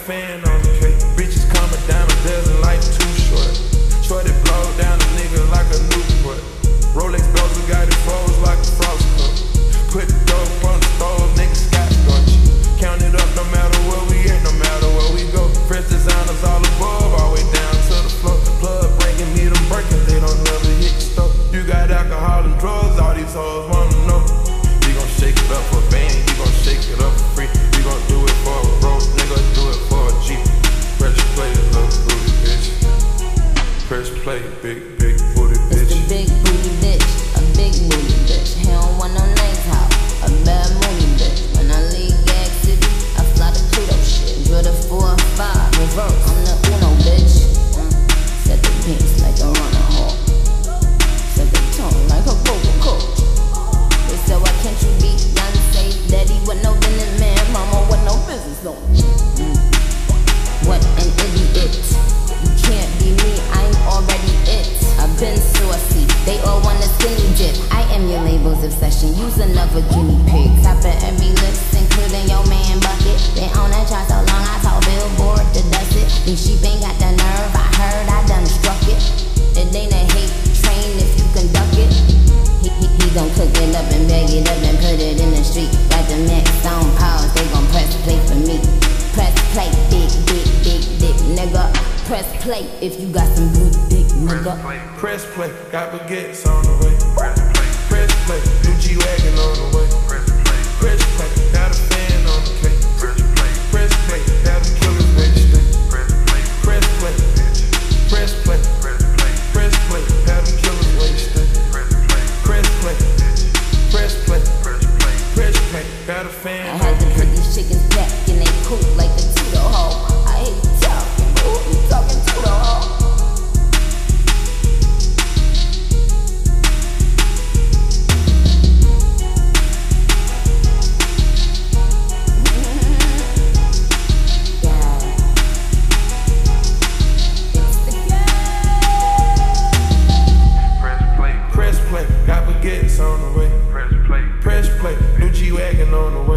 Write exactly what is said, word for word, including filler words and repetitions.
fan on the cake. Bitches coming down a dozen like too short. Shorty blow down a nigga like a Newport. Rolex bells, we got it froze like a frost cup. Put the dope on the stove, niggas got starch. Count it up no matter where we at, no matter where we go. Fresh designers all above, all the way down to the floor. Plug bringing me them breakers, they don't never hit the stove. You got alcohol and drugs, all these hoes wanna know. You gon' shake it up for a band, you gon' shake it up for free. You gon' do it for a broke nigga, do it for a G. Press play, little booty bitch. Press play, big, big booty bitch. It's the big booty bitch, a big booty bitch. He don't want no nice house, a bad moody bitch. When I leave Gag City, I fly to Pluto shit. Drill the four or five, reverse, I'm the Uno bitch. Mm. Set the pinks like a runner hawk. Set the tone like a vocal coach. They said, why can't you be Beyonce? Daddy with no business, man. Mama with no business, no. Mm. What an idiot. You can't be me, I'm already it. I've been saucy, they all want a skinny dip. I am your label's obsession, use another guinea pig. Top of every list, including your man Bucket. They own that chart so long, I told Billboard to dust it. These sheep ain't got the nerve, I heard I done struck it. It ain't a hate train if you conduct it. He, he, he gon' cook it up and bag it up and put it in the street. Got the max on pause, they gon' press play for me. Press play, big, big, big, dick, nigga. Press play if you got some good dick, nigga. Press play, got baguettes on the way. Press play, new G-Wagon on the way. Press play, got a fan on the cake. Press play, got a killer's register. Press play, press play, press play, got a killer's register. Press play, press play, press play, got a fan on the cake. I had to put these chickens back in they coop like a Tito hoe. I hate talking, but who you talking to the hoe? On the way. Press play, press play, new G-Wagon on the way.